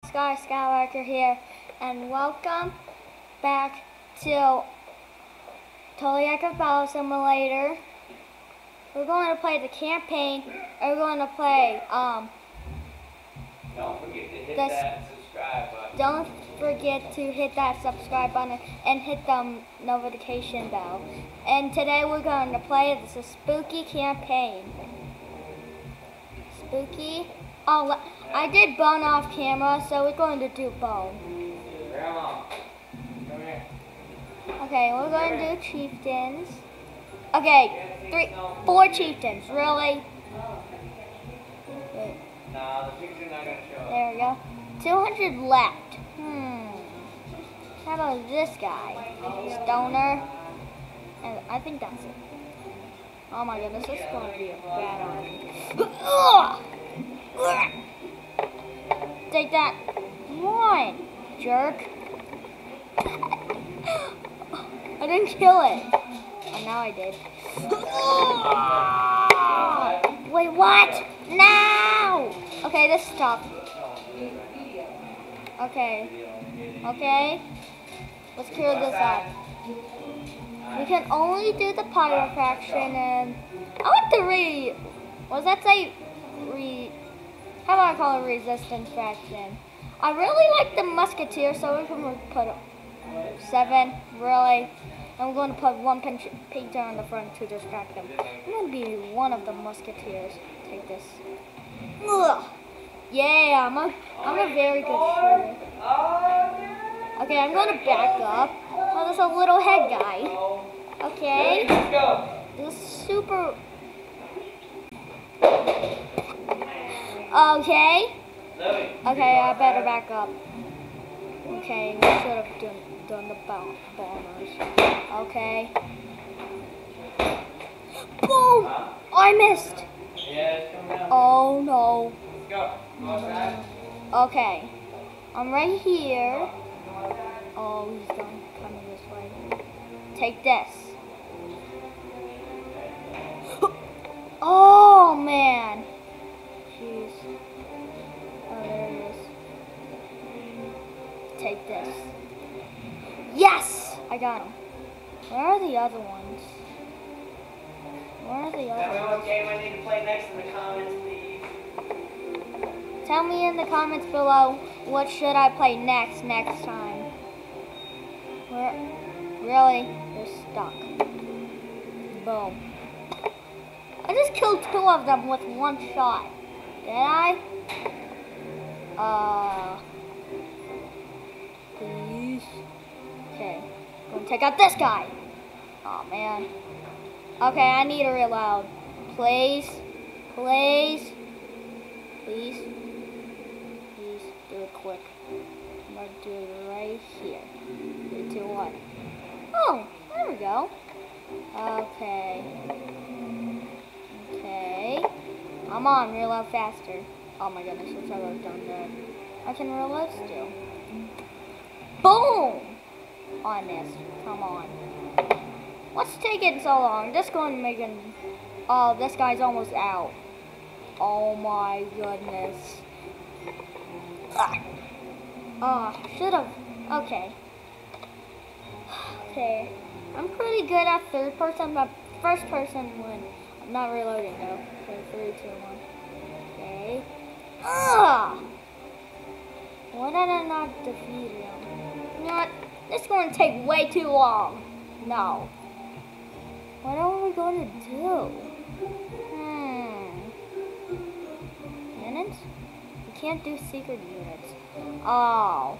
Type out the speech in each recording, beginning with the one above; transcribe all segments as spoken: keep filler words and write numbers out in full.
Sky Skywalker here, and welcome back to Totally Active Battle Simulator. We're going to play the campaign, and we're going to play, um... Don't forget to hit this, that subscribe button. Don't forget to hit that subscribe button and hit the notification bell. And today we're going to play this a spooky campaign. Spooky. Oh, I did bone off camera, so we're going to do bone. Grandma, come here. Okay, we're going to do chieftains. Okay, three, four chieftains. Really? Wait. Nah, the picture's not gonna show up. There we go. two hundred left. Hmm. How about this guy? Stoner. And I think that's it. Oh my goodness, this is going to be a bad army. Take that. One, jerk. I didn't kill it. Oh, now I did. Wait, what? No! Okay, this stopped. Okay. Okay. Let's clear this up. We can only do the pyro faction and I want the re what does that say? Re how do I call it resistance faction? I really like the musketeer, so we're gonna put seven, really. I'm going to put one painter on the front to distract them. I'm going to be one of the musketeers. Take this. Ugh. Yeah, I'm a, I'm a very good shooter. Okay, I'm going to back up. Oh, there's a little head guy. Okay. This is super... Okay. Okay, I better back up. Okay, we should have done, done the bombers. Okay. Boom! I missed! Oh no. Okay. I'm right here. Oh, he's done coming this way. Take this. Oh man. Jeez. Oh, there it is. Take this. Yes! I got him. Where are the other ones? Where are the other Tell me ones? what game I need to play next in the comments, please. Tell me in the comments below what should I play next next time. Where? Really? They're stuck. Boom. I just killed two of them with one shot. Did I? Uh... Please. Okay. I'm gonna take out this guy. Oh man. Okay, I need to reload. Please. Please. Please. Please do it quick. I'm gonna do it right here. Three, two, one. Oh, there we go. Okay. Okay. Come on, reload faster. Oh my goodness, wish I would have done that. I can reload still. Boom! Oh, I missed. Come on. What's taking so long? This going to make it... Oh, this guy's almost out. Oh my goodness. Ah. Oh, should have... Okay. Okay. I'm pretty good at third person, but first person when I'm not reloading though. Okay, three, two, one. Okay. Ugh! Why did I not defeat him? You know what? This is going to take way too long. No. What are we going to do? Hmm. Units? We can't do secret units. Oh.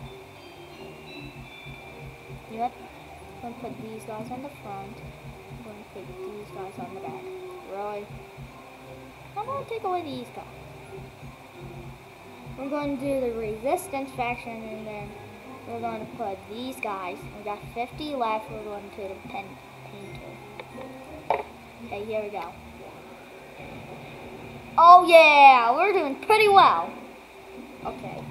You know what? I'm going to put these guys on the front. I'm going to put these guys on the back. Really? I'm going to take away these guys. We're going to do the resistance faction and then we're going to put these guys. We got fifty left. We're going to do the pen painter. Okay, here we go. Oh yeah, we're doing pretty well. Okay.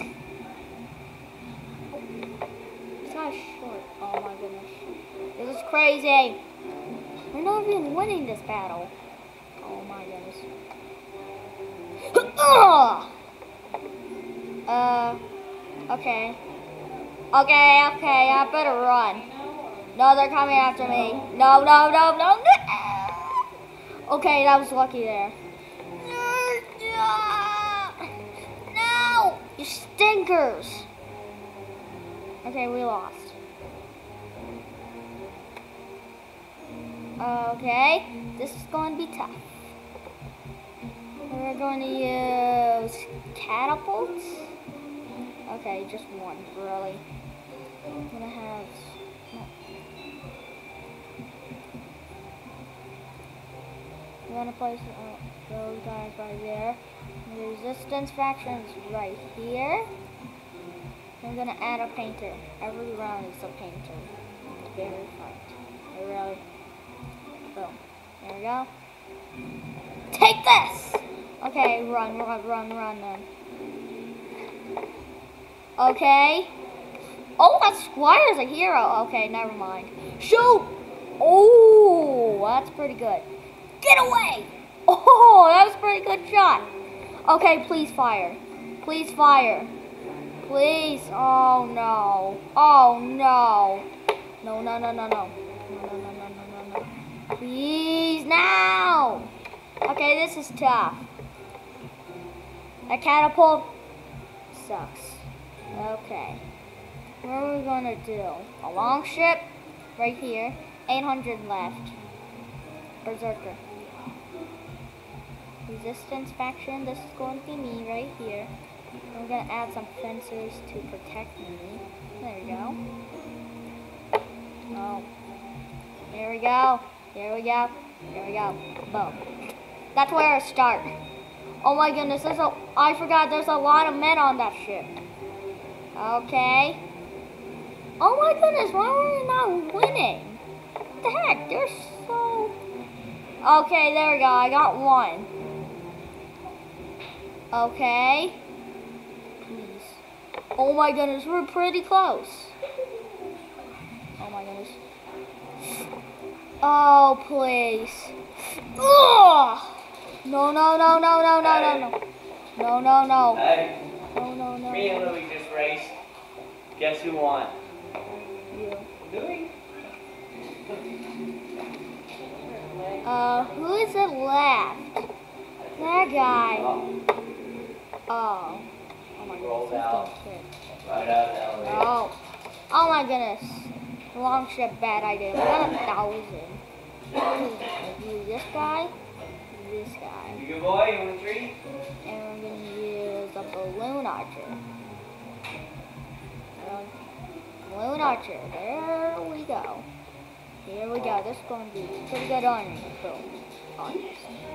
It's not short. Oh my goodness. This is crazy. We're not even winning this battle. Oh my goodness. Uh, Okay. Okay, okay, I better run. No, they're coming after me. No, no, no, no, no. Okay, that was lucky there. No! You stinkers! Okay, we lost. Okay, this is going to be tough. We're going to use catapults. Okay, just one, really. I'm gonna have. No. I'm gonna place uh, those guys right there. The resistance factions right here. I'm gonna add a painter. Every round is a painter. Very fun. Really. Boom. There we go. Take this! Okay, run, run, run, run, then. Okay. Oh, that Squire's a hero. Okay, never mind. Shoot! Oh, that's pretty good. Get away! Oh, that was a pretty good shot. Okay, please fire. Please fire. Please. Oh, no. Oh, no. No, no, no, no, no. No, no, no, no, no, no, no. Please, now! Okay, this is tough. A catapult sucks. Okay. What are we gonna do? A long ship right here. eight hundred left. Berserker. Resistance faction. This is going to be me right here. I'm gonna add some fencers to protect me. There we go. Oh. There we go. There we go. There we go. Boom. That's where I start. Oh my goodness, there's a, I forgot there's a lot of men on that ship. Okay. Oh my goodness, why are we not winning? What the heck, they're so... Okay, there we go, I got one. Okay. Please. Oh my goodness, we're pretty close. Oh my goodness. Oh, please. Ugh! No, no, no, no, no, no, no, no. No, no, no. Hey, No, no, no. me and Louie just raced. Guess who won? You. Louie. Uh, who is it left? That guy. Oh, Oh. Oh my Rolled goodness. out. He's getting hit. right out of the elevator. No. Oh my goodness. Long ship, bad idea. We got a thousand. Use this guy. This guy. You good boy? You want a treat? And we're gonna use a balloon archer. Um, balloon archer. There we go. Here we go. This is going to be pretty good army. Boom. Archers.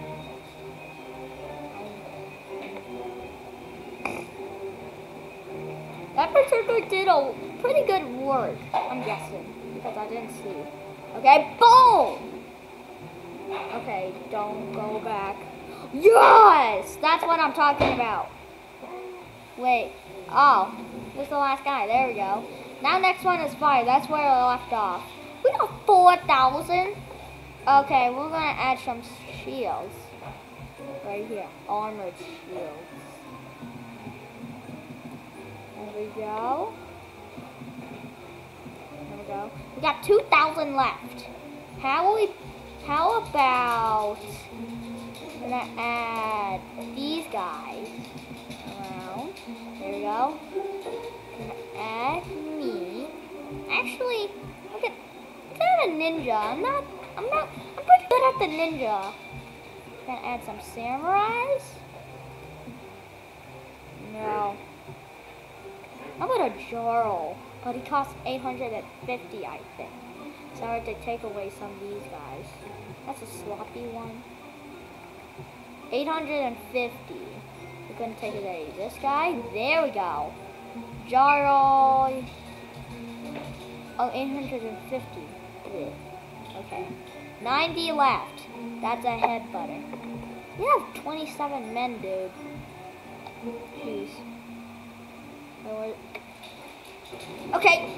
That particular did a pretty good work, I'm guessing, because I didn't see. Okay, boom! Okay, don't go back. Yes! That's what I'm talking about. Wait. Oh, this is the last guy. There we go. Now next one is fire. That's where I left off. We got four thousand. Okay, we're going to add some shields. Right here. Armored shields. There we go. There we go. We got two thousand left. How we... How about... I'm gonna add these guys around. There we go. Gonna add me. Actually, look at, look at a ninja. I'm not. I'm not. I'm pretty good at the ninja. Gonna add some samurais. No. How about a Jarl? But he costs eight hundred fifty, I think. So I have to take away some of these guys. That's a sloppy one. eight hundred fifty. We're going to take away this guy. There we go. Jarl. Oh, eight hundred fifty. Okay. ninety left. That's a head butter. We have twenty-seven men, dude. Jeez. Okay.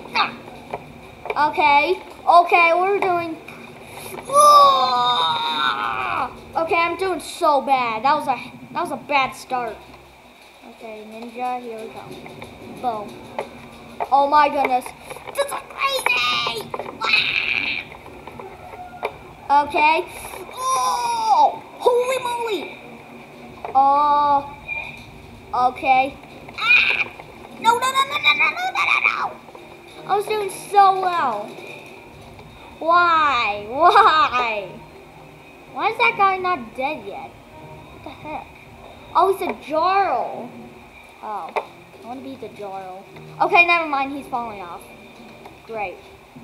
Okay. Okay, we're doing... Okay, I'm doing so bad. That was a that was a bad start. Okay, ninja, here we go. Boom. Oh my goodness. This is crazy! Ah! Okay. Oh! Holy moly! Oh. Okay. Ah! No, no, no, no, no, no, no, no, no, no! I was doing so well. Why? Why? Why is that guy not dead yet? What the heck? Oh, he's a Jarl. Oh, I want to be the Jarl. Okay, never mind. He's falling off. Great.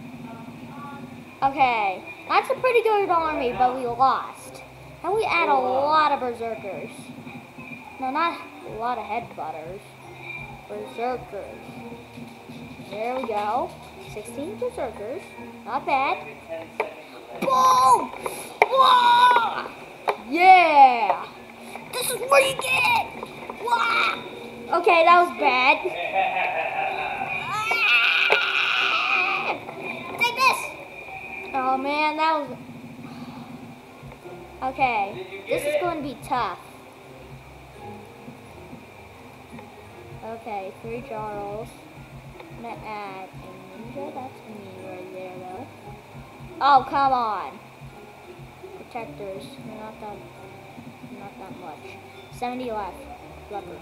Okay, that's a pretty good army, but we lost. And we add a lot of berserkers. No, not a lot of headbutters. Berserkers. There we go. sixteen berserkers. Not bad. Boom! Whoa! Yeah! This is what you get! Whoa! Okay, that was bad. Take this! Oh man, that was... Okay, this is going to be tough. Okay, three Jarls. I'm gonna add a ninja. That's me right there, though. Oh, come on. Protectors. Not that, not that much. seventy left. Leopard.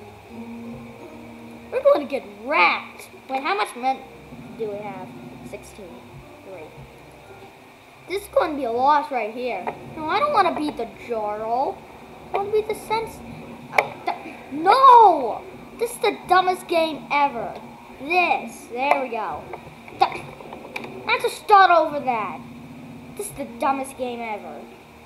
We're going to get wrecked. Wait, how much men do we have? sixteen. Great. This is going to be a loss right here. No, I don't want to beat the Jarl. I want to beat the sense. Uh, no! This is the dumbest game ever. This. There we go. I have to start over that. This is the dumbest game ever.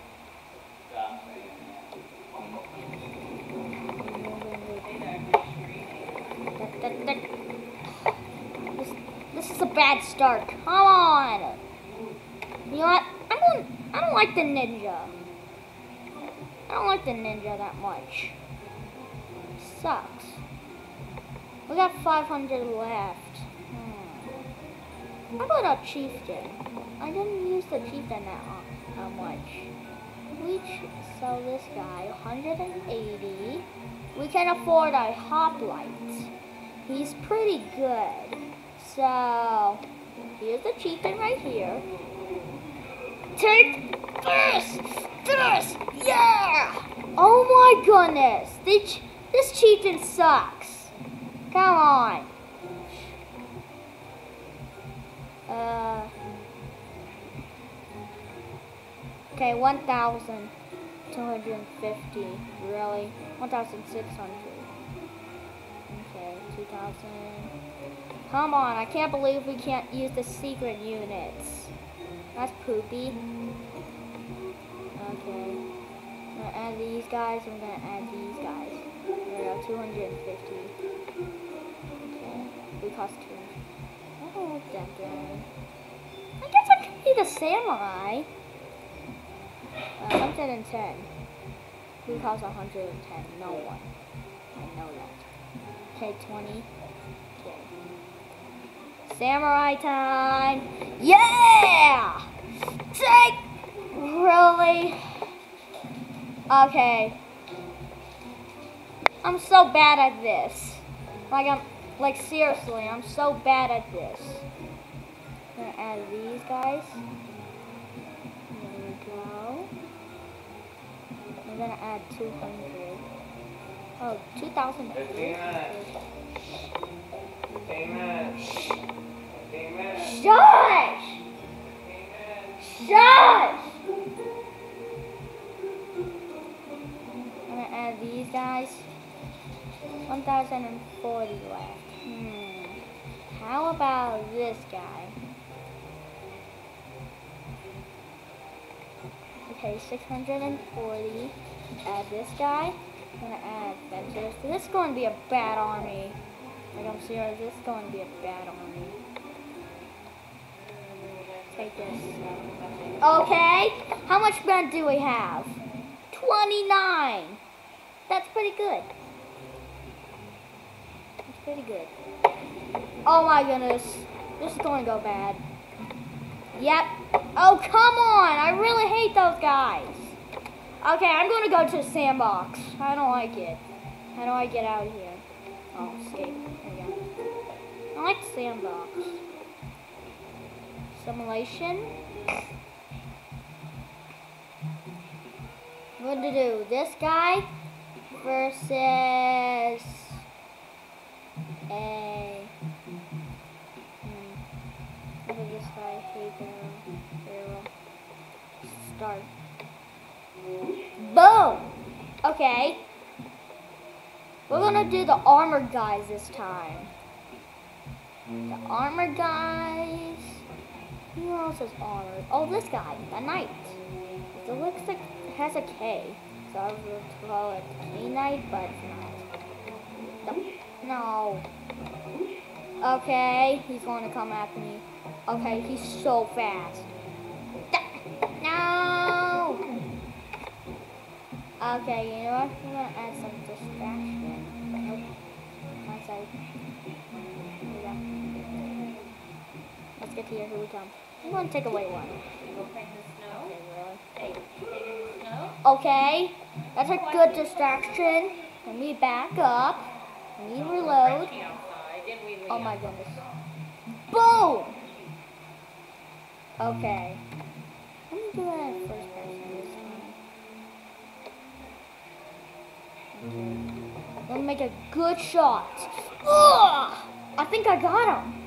This, this is a bad start. Come on. You know what? I'm going, I don't like the ninja. I don't like the ninja that much. Sucks. We got five hundred left. Hmm. How about a chieftain? I didn't use the chieftain that uh, much. We sell this guy one hundred eighty. We can afford a hoplite. He's pretty good. So here's the chieftain right here. Take this! This! Yeah! Oh my goodness! This, this chieftain sucks. Come on. Uh, okay, one thousand two hundred fifty. Really? one thousand six hundred. Okay, two thousand. Come on, I can't believe we can't use the secret units. That's poopy. Okay. I'm gonna add these guys, I'm gonna add these guys. There we go, two hundred fifty. Okay, we cost two hundred. I don't like that guy. I guess I could be the samurai. Uh, one hundred ten. Who costs one hundred ten? No one. I know that. Okay, twenty. Okay. Samurai time! Yeah! Take! Really? Okay. I'm so bad at this. Like, I'm, like, seriously, I'm so bad at this. I'm gonna add these guys. There we go. I'm gonna add two hundred. Oh, two thousand. Shush! Shush! I'm gonna add these guys. one thousand forty left. Hmm. How about this guy? Okay, six hundred forty. Add this guy. I'm gonna add fencers. This is going to be a bad army. Like, I'm serious, this is going to be a bad army. Take this. Okay, how much men do we have? twenty-nine. That's pretty good. That's pretty good. Oh my goodness. This is going to go bad. Yep. Oh, come on. I really hate those guys. Okay, I'm going to go to the sandbox. I don't like it. How do I get out of here? Oh, escape. There we go. like Sandbox. Simulation. What to do? This guy versus a. Hmm, what is this guy? Hey, barrel. Start. Boom! Okay. We're gonna do the armored guys this time. The armored guys. Who else is armored? Oh, this guy, the knight. It looks like it has a K, so I would call it K Knight, but it's not. No. Okay, he's going to come after me. Okay, he's so fast. No. Okay, you know what? I'm gonna add some distraction. Nope. My side. Here we go. Let's get here. Here we come. I'm gonna take away one. Go play in the snow. Okay, really? Hey, play in the snow. Okay, that's a good distraction. Let me back up. Let me reload. Raining outside, didn't we, Oh Liam? my goodness. Boom! Okay. Let me do that in first person this time. Okay. Let me make a good shot. Ugh! I think I got him.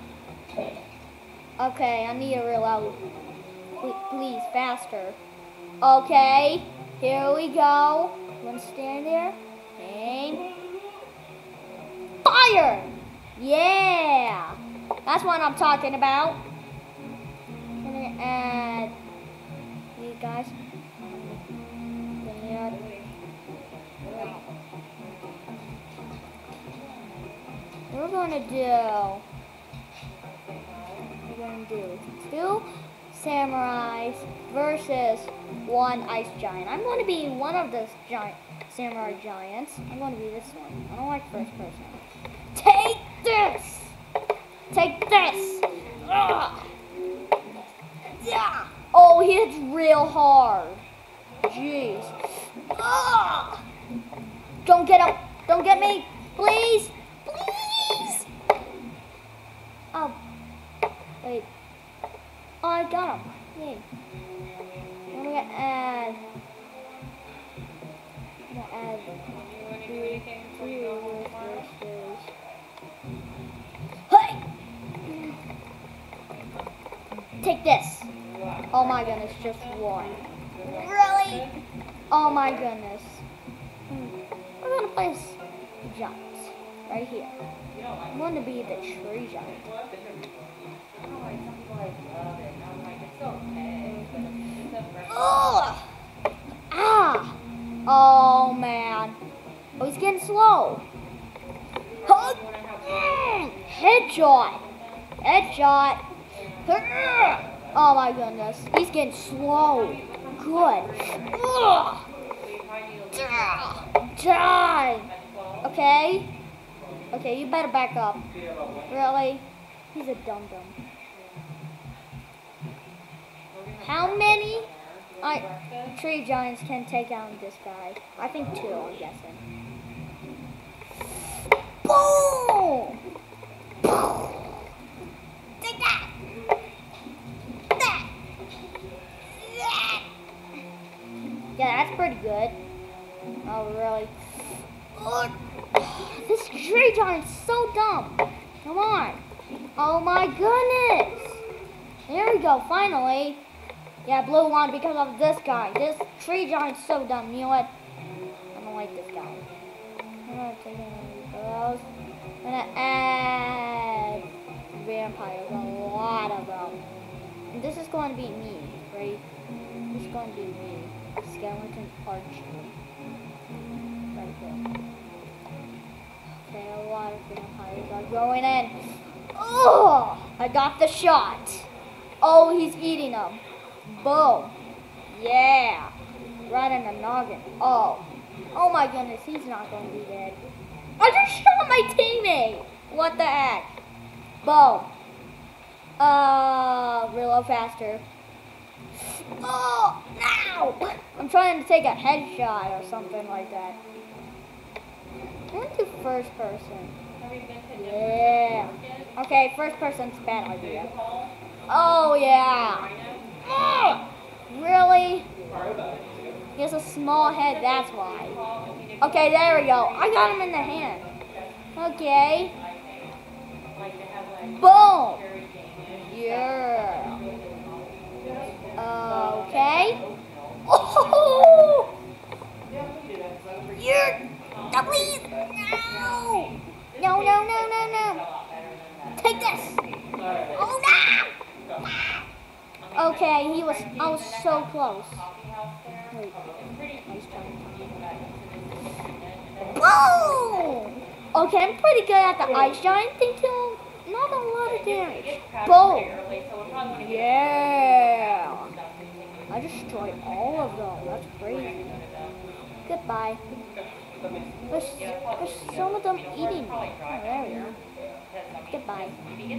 Okay, I need to reload. Please, please, faster. Okay, here we go. I'm gonna stand there. Aim. Fire! Yeah! That's what I'm talking about. I'm gonna add you guys. Gonna add- We're gonna do. We're gonna do two samurais versus one ice giant. I'm going to be one of the giant samurai giants. I'm going to be this one. I don't like first person. Take this! Take this! Ugh. Yeah! Oh, he hits real hard. Jeez. Ugh. Don't get him! Don't get me! Please! Please! Oh. Wait. Oh, I got him. Yay. I'm gonna add. I'm gonna add. You want to do anything before you go home tomorrow? Hey! Take this. Oh my goodness, just one. Really? Oh my goodness. Hmm. We're gonna place giants right here. I'm gonna be the tree giant. I don't know why some people like love it. And I'm like, it's okay, but it's just a fresh. Ugh! Ah! Oh man. Oh, he's getting slow. Huh? Mm, headshot. Headshot. Oh my goodness. He's getting slow. Good. Ugh. Die. Okay. Okay, you better back up. Really? He's a dum-dum. How many I, tree giants can take out this guy? I think two, I'm guessing. Boom! Take that! That! That! Yeah, that's pretty good. Oh, really? Look! This tree giant's so dumb. Come on. Oh my goodness! There we go, finally. Yeah, blue one because of this guy. This tree giant's so dumb. You know what? I don't like this guy. I'm gonna take one of those. I'm gonna add vampires, a lot of them. And this is going to be me, right? This is going to be me. Skeleton archer. Right there. Okay, a lot of vampires are going in. Oh! I got the shot. Oh, he's eating them. Boom. Yeah. Right in the noggin. Oh. Oh my goodness, he's not going to be dead. I just shot my teammate. What the heck? Boom. Uh, reload faster. Oh, no. I'm trying to take a headshot or something like that. I'm going to do first person. Have you been to Yeah. Denver yet? Okay, first person's a bad idea. Oh yeah. Ugh. Really? He has a small head, that's why. Okay, there we go. I got him in the hand. Okay. Boom. Yeah. Okay. Oh! You're... No, please! No! No, no, no, no, no! Take this! Oh, no! Okay, he was... I was so close. Wait. Nice jump. Whoa! Okay, I'm pretty good at the ice giant thing too. Not a lot of damage. Boom! Yeah! I destroyed all of them. That's crazy. Goodbye. There's, there's some of them eating me. Oh, there we go. Goodbye.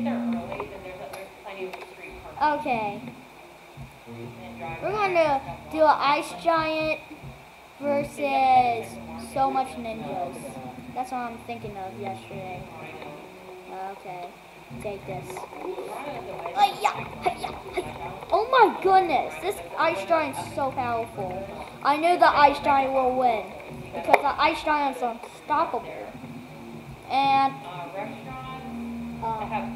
Okay. We're going to do an ice giant versus so much ninjas. That's what I'm thinking of yesterday. Okay. Take this. Oh my goodness, this ice giant is so powerful. I knew the ice giant will win because the ice giant is unstoppable. And uh,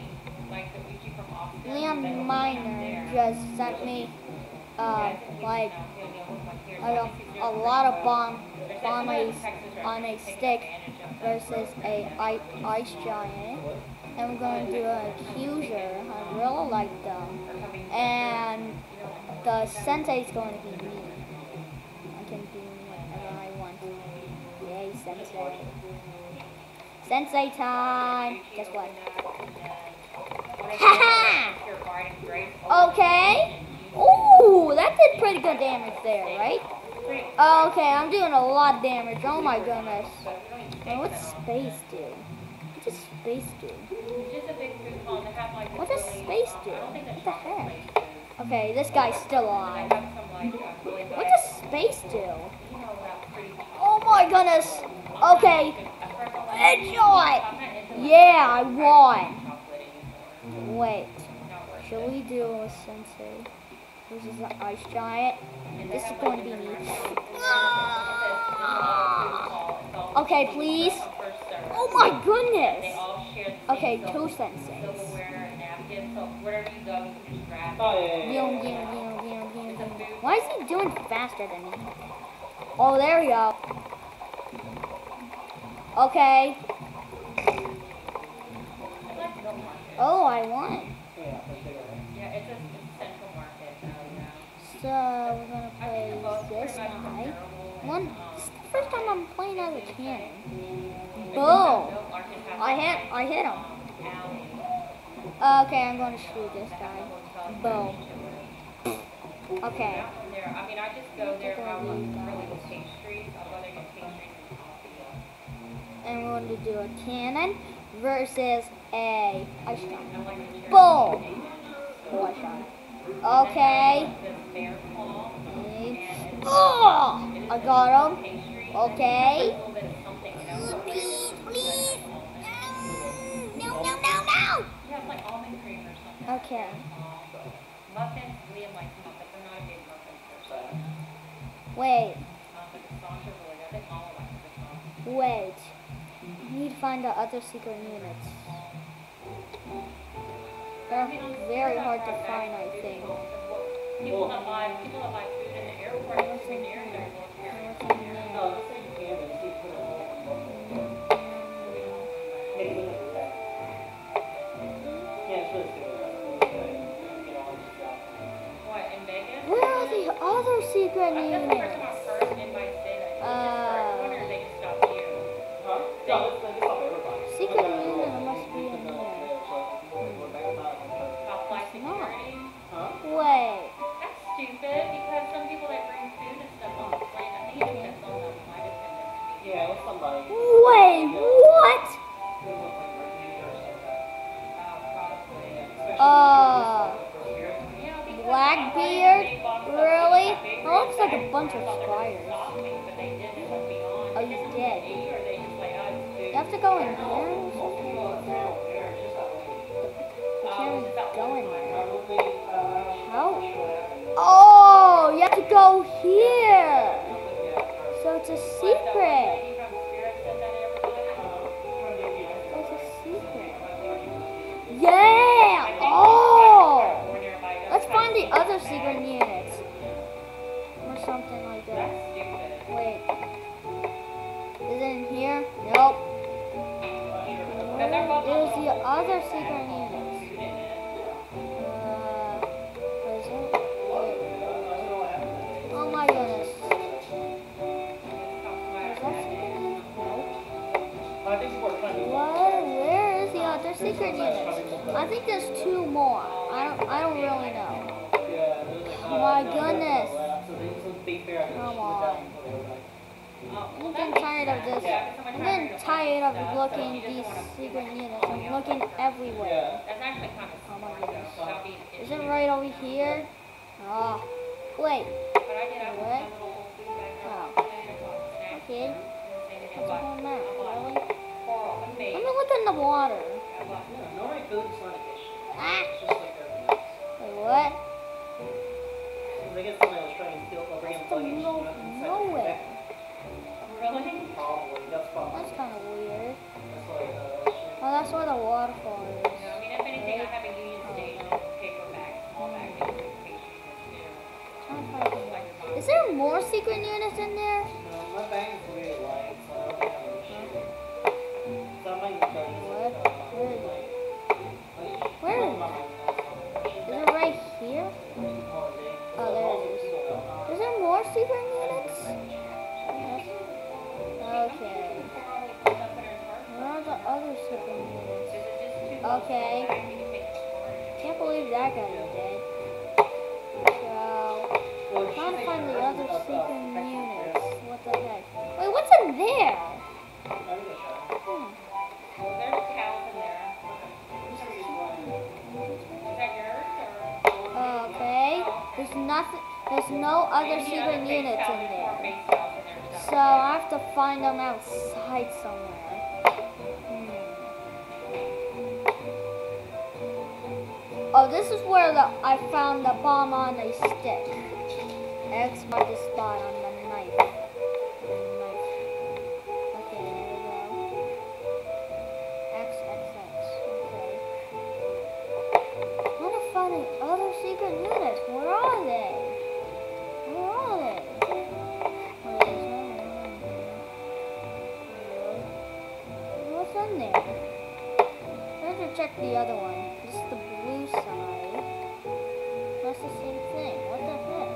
Leon Miner just sent me uh, like a, a lot of bomb on a on a stick versus a ice giant. And we're going to do an accuser. I really like them. And the sensei is going to be me. I can do whatever I want. Yay, sensei. Sensei time. Guess what? Haha! Okay. Ooh, that did pretty good damage there, right? Okay, I'm doing a lot of damage. Oh my goodness. Now, what's space do? What does space do? What does space do? What the heck? Okay, this guy's still alive. What does space do? Oh my goodness. Okay. Headshot. Yeah, I won. Wait. Should we do a sensei? This is the ice giant. This is going to be me. Okay, please. Oh my goodness! Okay, two senseis. Why is he doing faster than me? Oh, there we go. Okay. Oh, I won. So we're gonna play this guy. One. This is the first time I'm playing as a cannon. Boom! I hit. I hit him. Okay, I'm going to shoot this guy. Boom. Okay. I mean, I just go there if I want really the pastries. I'll go there and get pastries and coffee. And we're going to do a cannon versus a ice giant. Boom! Oh, I shot. Okay. Oh! I got him. Okay. Please, please. No, no, no, no. Okay. Muffins, Liam likes muffins. I'm not a big muffin person. Wait. Um, but the songs are really good. I think Mama likes the songs. Wait. I need to find the other secret units. They're very hard to find, I think. People that buy, people that buy food in the airport, I was in the airport. What, in Vegas? Where are the other secret That's the units? first time I've heard anybody say that. Uh, I wonder if they just stopped here. Secret unit must be in here. About flight security? Wait. That's stupid because some people that bring food and stuff on the plane, I think it depends on them. Might have been Yeah, it's somebody. Wait, what? Uh, Blackbeard? Really? That looks like a bunch of spiders. Oh, he's dead. You have to go in here? go here. So it's a secret. It's a secret. Yeah! Oh! Let's find the other secret units. Or something like that. Wait. Is it in here? Nope. Where is the other secret units? Uh, is it? Wait. Oh my goodness. Is that secret unit? Nope. What? Where is the other secret units? I think there's two more. I don't. I don't really know. Oh my goodness. Come on. I'm getting tired of this. I'm getting tired of looking these secret units. I'm looking everywhere. Oh my goodness. Is it right over here? Oh. Wait. What? Oh. Okay. What's going on? Really? Let me look in the water. Ah! Wait, what? They get somebody else trying to steal or bring That's in the luggage. middle of nowhere. Really? Probably. That's probably. That's kind of weird. That's like, uh, Oh, that's where the waterfall is. No, I mean, if anything, I have a Union Station paper bag, small bag, that you can take Trying to find it. Is there more secret units in there? no, my bag is really light, so I don't think I'm gonna shoot it. So I might just go use What? it. Where is it? Where Where is it? Is it right here? Oh, there it is. Is there more secret units? Yes. Okay. Where are the other secret units? Okay. Can't believe that guy is dead. So, trying to find the other secret units. What the heck? Wait, what's in there? Hmm. There's cows in there. Is that yours or? Okay. There's nothing. There's no other Maybe secret other base units cows in or there. base cows in there or So something. I have to find them outside somewhere. Hmm. Oh, this is where the I found the bomb on a stick. X marked the spot on the knife. The knife. Okay, there we go. X X X. Okay. I'm gonna find the other secret units. Where are they? Where are they? Wait, is there one in here? What's in there? I have to check the other one. This is the blue side. That's the same thing. What the heck?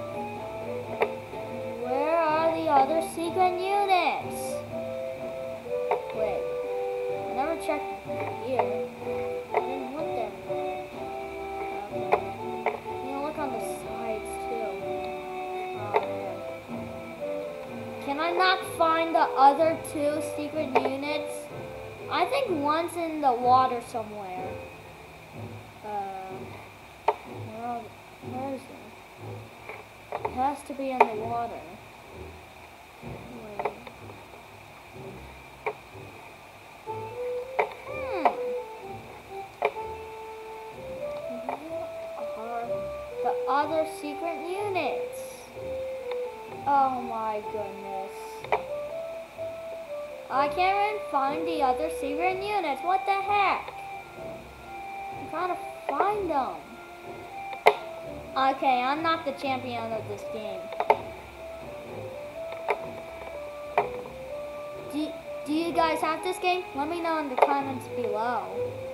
Where are the other secret units? Wait. I never checked here. I didn't look there. Okay. You know, look on the sides too. Oh, there. Can I not find the other two secret units? I think one's in the water somewhere. Uh, where, are, where is it? It has to be in the water. Wait. Hmm. Where are the other secret units? Oh my goodness. I can't even find the other secret units. What the heck? I'm trying to find them. Okay, I'm not the champion of this game. Do, do you guys have this game? Let me know in the comments below.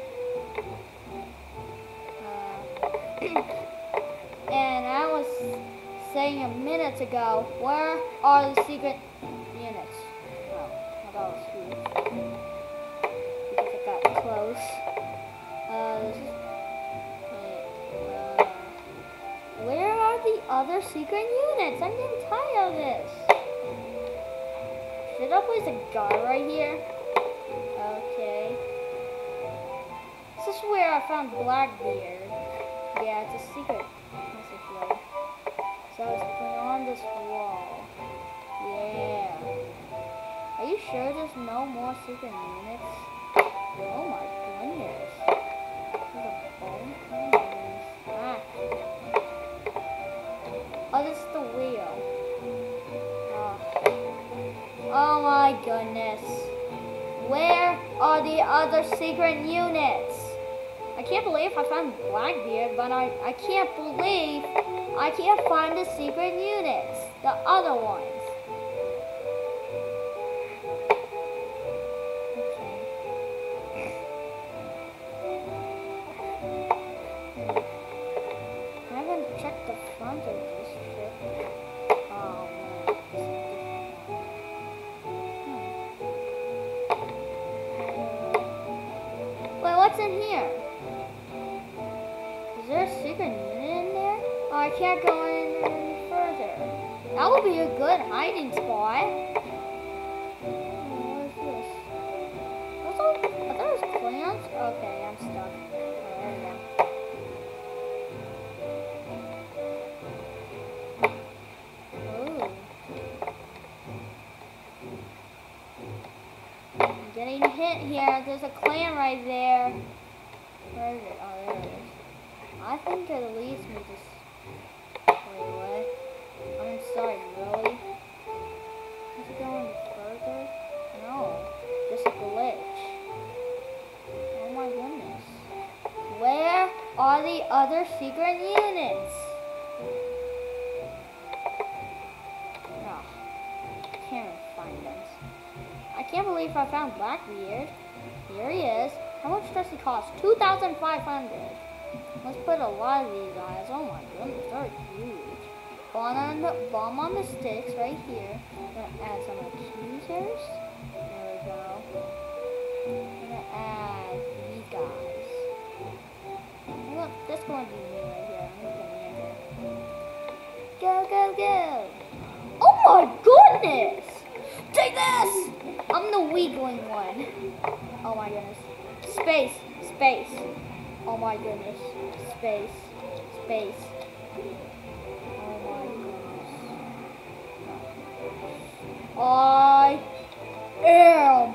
Uh, and I was saying a minute ago, where are the secret units? Oh, how about here? Because it got close. Uh, this is, wait, uh, where are the other secret units? I'm getting tired of this. Should I place a guard right here? Okay. This is where I found Blackbeard. Yeah, it's a secret passageway. So it's beyond this wall. Yeah. Are you sure there's no more secret units? Oh my goodness. There's a bone. Oh my goodness. Ah. Oh, this is the wheel. goodness. Where are the other secret units? I can't believe I found Blackbeard, but I, I can't believe I can't find the secret units. The other ones. I haven't checked the front of this ship. Oh man. Hmm. Wait, what's in here? Is there a secret unit in there? Oh, I can't go in any further. That would be a good hiding spot. Oh, what is this? Those are, are those clans? Okay, I'm stuck. Oh, there we go. Getting hit here. There's a clan right there. Where is it? Oh, there it is. I think it leads me to... Wait, what? I'm inside, really? Is it going further? No. Just a glitch. Oh my goodness. Where are the other secret units? No. Can't even find them. I can't believe I found Blackbeard. Here he is. How much does he cost? two thousand five hundred. Let's put a lot of these guys. Oh my goodness, they're huge. Bomb on the, bomb on the sticks right here. I'm gonna add some accusers. There we go. I'm gonna add these guys. Look, this one be me right here. I'm gonna put me in here. Go, go, go! Oh my goodness! Take this! I'm the weakling one. Oh my goodness. Space, space. Oh my goodness. Space, space. Oh my goodness. I am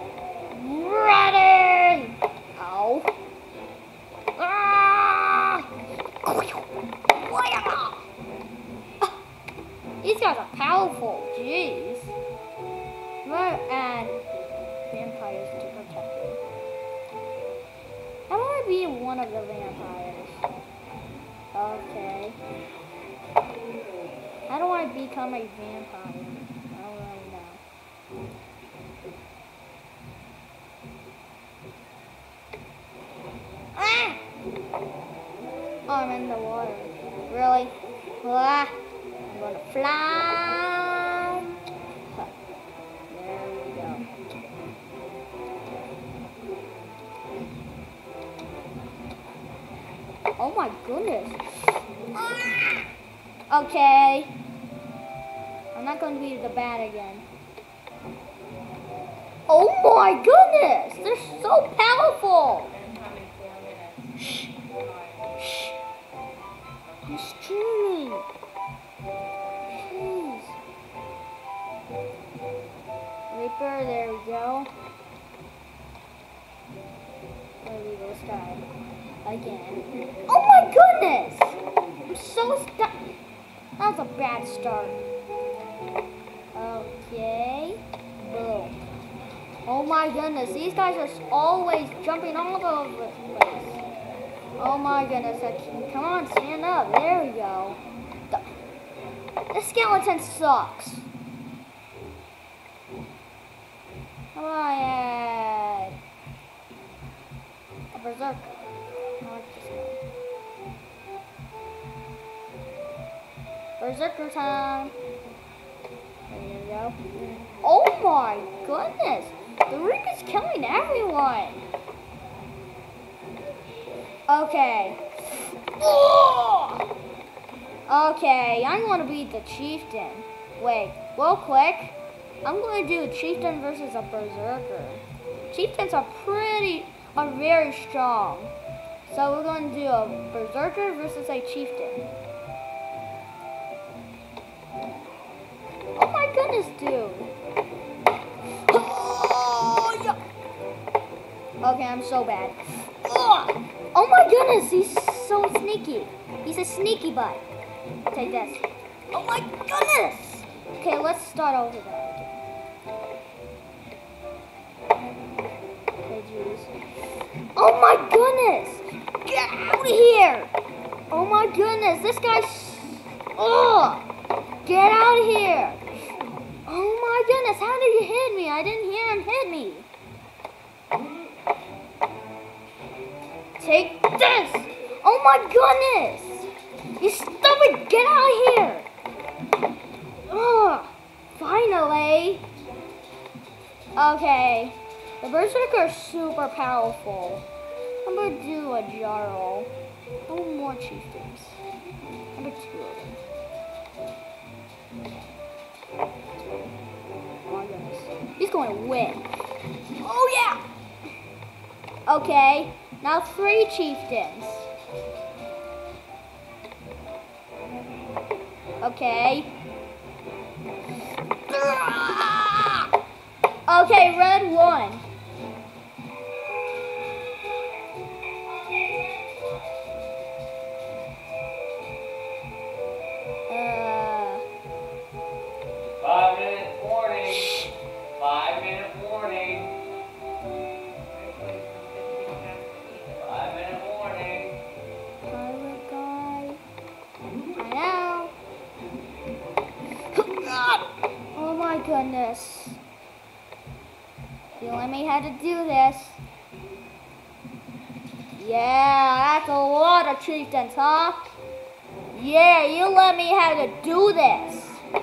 ready! Ow. Ah! These guys are powerful, jeez. Right, and vampires to protect me. I want to be one of the vampires. Okay. How do I become a vampire? I don't really know. Ah! Oh, I'm in the water. Really? Ah! I'm gonna fly. Huh. There we go. Oh my goodness. Ah! Okay. I'm not going to be the bat again. Oh my goodness. They're so powerful. Shh. Shh. I'm streaming. Jeez. Reaper, there we go. Maybe this guy. Again. Oh my goodness! I'm so stuck. That was a bad start. Okay. Boom. Oh my goodness. These guys are always jumping all over the place. Oh my goodness. Come on, stand up. There we go. The, the skeleton sucks. How do I add a berserker? Berserker time. There you go. Oh my goodness! The Reaper's killing everyone. Okay. Oh! Okay, I'm gonna be the chieftain. Wait, real quick. I'm gonna do a chieftain versus a berserker. Chieftains are pretty, are very strong. So we're going to do a berserker versus a chieftain. Oh my goodness, dude. Oh, yeah. Okay, I'm so bad. Oh, oh my goodness, he's so sneaky. He's a sneaky butt. Take this. Oh my goodness. Okay, let's start over that again. jeez. Oh my goodness! Get out of here! Oh my goodness, this guy's... Oh! Get out of here! Oh my goodness, how did he hit me? I didn't hear him hit me. Take this! Oh my goodness! You stupid, get out of here! Oh, finally! Okay, the Berserker is super powerful. I'm gonna do a Jarl. No more chieftains. Number two of them. Oh my goodness. He's going to win. Oh yeah! Okay, now three chieftains. Okay. Okay, red won. Uh, Five minute warning. Five minute warning. Five minute warning. pirate guy. I know. Oh my goodness. You let me how to do this. Yeah, that's a lot of chieftains, huh? Yeah, you let me how to do this.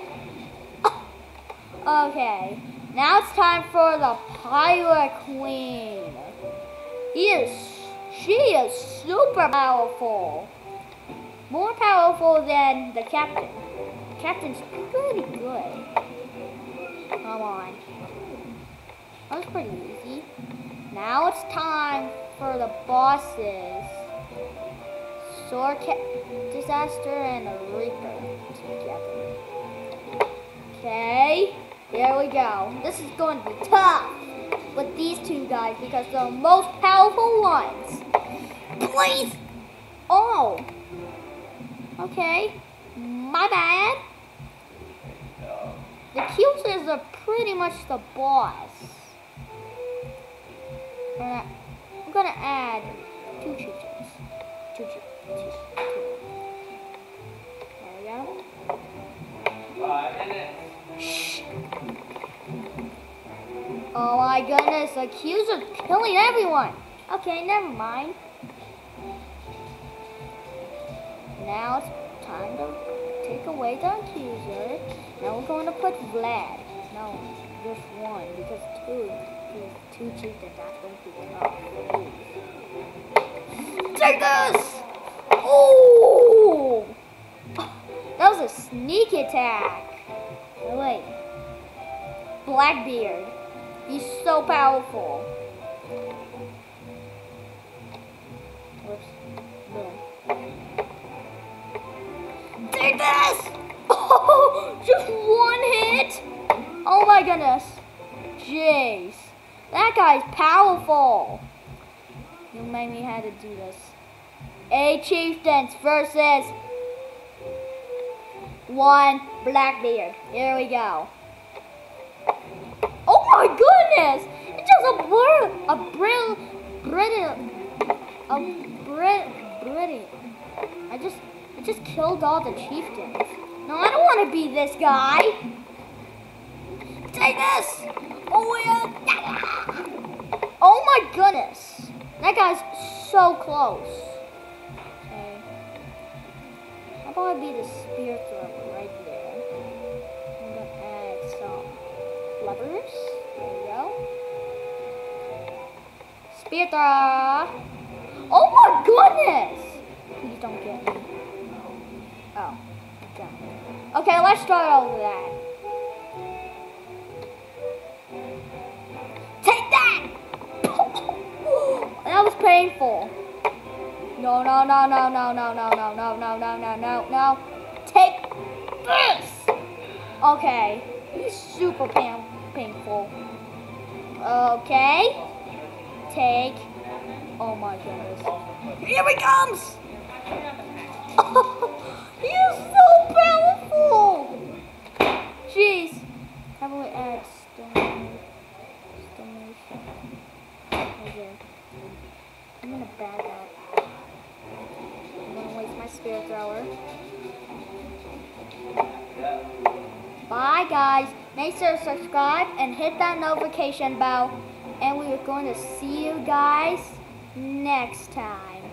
Okay, now it's time for the Pirate Queen. He is, she is super powerful. More powerful than the captain. The captain's pretty good. Come on. That was pretty easy. Now it's time for the bosses. Sword Cat Disaster and the Reaper together. Okay, here we go. This is going to be tough with these two guys because they're the most powerful ones. Please! Oh! Okay, my bad. The Accusers are pretty much the boss. Uh, I'm gonna add two chieftains. Two chieftains. There we go. Five minutes. Shh. Oh my goodness, the Accuser's killing everyone. Okay, never mind. Now it's time to take away the Accuser. Now we're going to put Vlad. No, just one, because two, two, two chieftains, that's going to be tough. Take this! Oh! That was a sneak attack. Oh, wait. Blackbeard. He's so powerful. Whoops. Boom. Take this! Oh, just one hit? Oh my goodness. Jeez. That guy's powerful. You made me have to do this. Eight chieftains versus one Blackbeard. Here we go. Oh my goodness! It's just a blur, a brill, brilliant, a brit, brilliant. I just, I just killed all the chieftains. No, I don't want to be this guy. Take this! Oh yeah! Oh my goodness! That guy's so close. Okay. How about I be the spear thrower right there? I'm gonna add some levers. There we go. Spear thrower. Oh my goodness! Please don't get me. Oh. Okay. Okay, let's start over that. Take that! That was painful. No, no, no, no, no, no, no, no, no, no, no, no, no, no. Take this! Okay. He's super pain painful. Okay. Take. Oh my goodness. Here he comes! He is so powerful! Jeez. How about we add stone? Stone. I'm gonna back up. I'm gonna waste my spirit thrower. Bye guys. Make sure to subscribe and hit that notification bell. And we are going to see you guys next time.